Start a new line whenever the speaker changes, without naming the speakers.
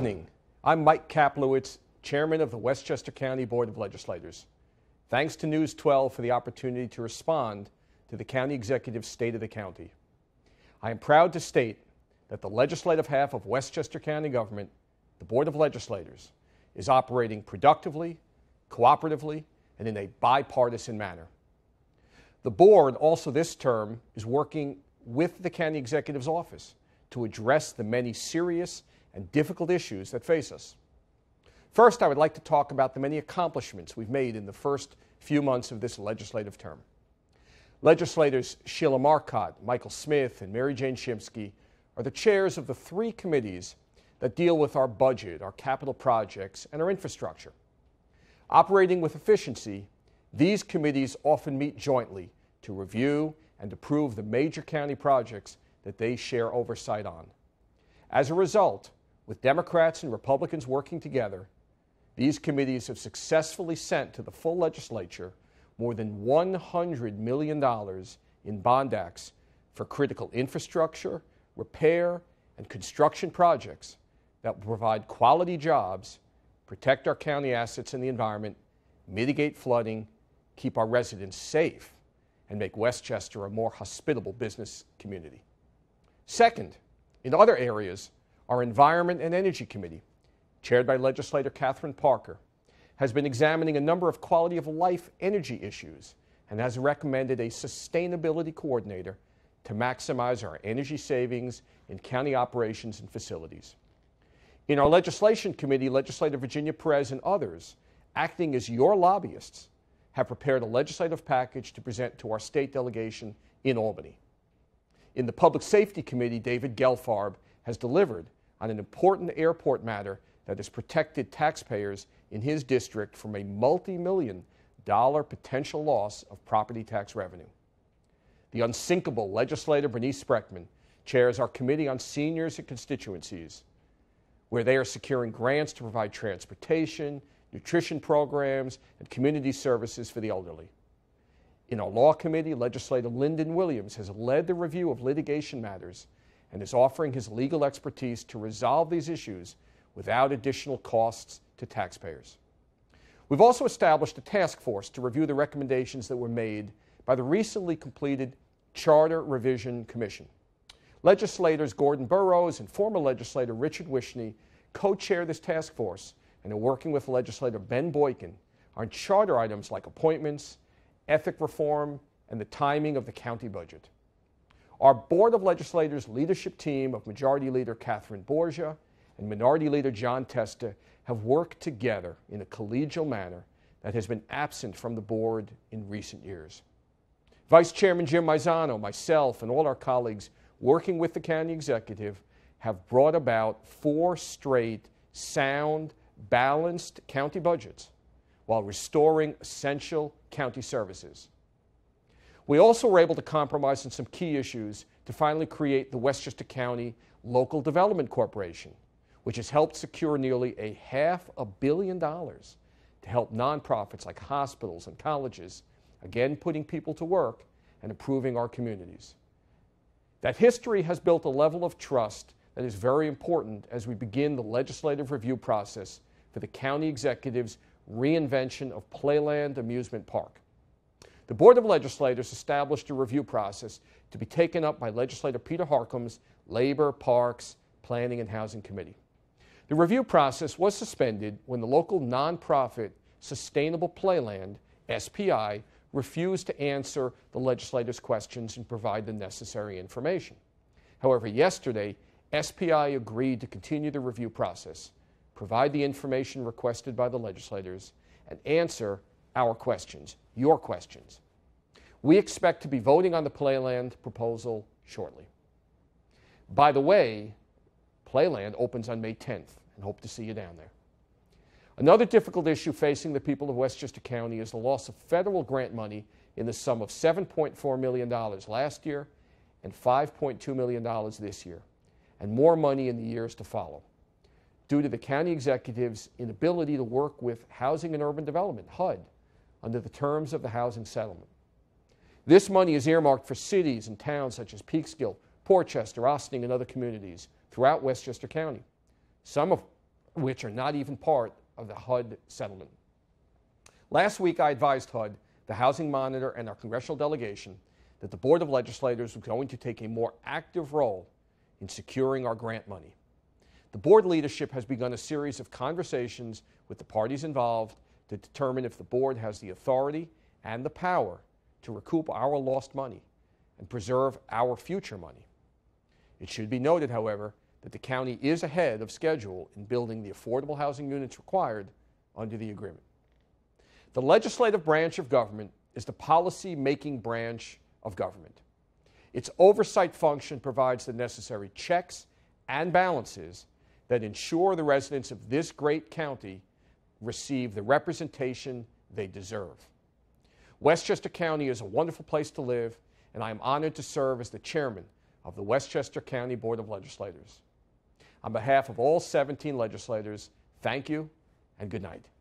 evening. I'm Mike Kaplowitz, Chairman of the Westchester County Board of Legislators. Thanks to News 12 for the opportunity to respond to the County Executive's State of the County. I am proud to state that the legislative half of Westchester County government, the Board of Legislators, is operating productively, cooperatively, and in a bipartisan manner. The board also this term is working with the County Executive's office to address the many serious and difficult issues that face us. First, I would like to talk about the many accomplishments we've made in the first few months of this legislative term. Legislators Sheila Marcotte, Michael Smith, and Mary Jane Shimsky are the chairs of the three committees that deal with our budget, our capital projects, and our infrastructure. Operating with efficiency, these committees often meet jointly to review and approve the major county projects that they share oversight on. As a result, with Democrats and Republicans working together, these committees have successfully sent to the full legislature more than $100 million in bond acts for critical infrastructure, repair, and construction projects that will provide quality jobs, protect our county assets and the environment, mitigate flooding, keep our residents safe, and make Westchester a more hospitable business community. Second, in other areas, our Environment and Energy Committee, chaired by legislator Catherine Parker, has been examining a number of quality of life energy issues and has recommended a sustainability coordinator to maximize our energy savings in county operations and facilities. In our Legislation Committee, Legislator Virginia Perez and others, acting as your lobbyists, have prepared a legislative package to present to our state delegation in Albany. In the Public Safety Committee, David Gelfarb has delivered on an important airport matter that has protected taxpayers in his district from a multi-million-dollar potential loss of property tax revenue. The unsinkable legislator Bernice Spreckman chairs our Committee on Seniors and Constituencies, where they are securing grants to provide transportation, nutrition programs, and community services for the elderly. In our Law Committee, Legislator Lyndon Williams has led the review of litigation matters and is offering his legal expertise to resolve these issues without additional costs to taxpayers. We've also established a task force to review the recommendations that were made by the recently completed Charter Revision Commission. Legislators Gordon Burrows and former legislator Richard Wishney co-chair this task force and are working with legislator Ben Boykin on charter items like appointments, ethic reform, and the timing of the county budget. Our Board of Legislators leadership team of Majority Leader Catherine Borgia and Minority Leader John Testa have worked together in a collegial manner that has been absent from the board in recent years. Vice Chairman Jim Maizano, myself, and all our colleagues working with the county executive have brought about 4 straight, sound, balanced county budgets while restoring essential county services. We also were able to compromise on some key issues to finally create the Westchester County Local Development Corporation, which has helped secure nearly $500 million to help nonprofits like hospitals and colleges, again putting people to work and improving our communities. That history has built a level of trust that is very important as we begin the legislative review process for the county executive's reinvention of Playland Amusement Park. The Board of Legislators established a review process to be taken up by legislator Peter Harcum's Labor, Parks, Planning, and Housing Committee. The review process was suspended when the local nonprofit Sustainable Playland, SPI, refused to answer the legislators' questions and provide the necessary information. However, yesterday, SPI agreed to continue the review process, provide the information requested by the legislators, and answer our questions, your questions. We expect to be voting on the Playland proposal shortly. By the way, Playland opens on May 10th, and hope to see you down there. Another difficult issue facing the people of Westchester County is the loss of federal grant money in the sum of $7.4 million last year and $5.2 million this year, and more money in the years to follow, due to the county executive's inability to work with Housing and Urban Development, HUD, under the terms of the housing settlement. This money is earmarked for cities and towns such as Peekskill, Portchester, Ossining, and other communities throughout Westchester County, some of which are not even part of the HUD settlement. Last week, I advised HUD, the Housing Monitor, and our congressional delegation that the Board of Legislators was going to take a more active role in securing our grant money. The board leadership has begun a series of conversations with the parties involved to determine if the board has the authority and the power to recoup our lost money and preserve our future money. It should be noted, however, that the county is ahead of schedule in building the affordable housing units required under the agreement. The legislative branch of government is the policy-making branch of government. Its oversight function provides the necessary checks and balances that ensure the residents of this great county receive the representation they deserve. Westchester County is a wonderful place to live, and I am honored to serve as the chairman of the Westchester County Board of Legislators. On behalf of all 17 legislators, thank you and good night.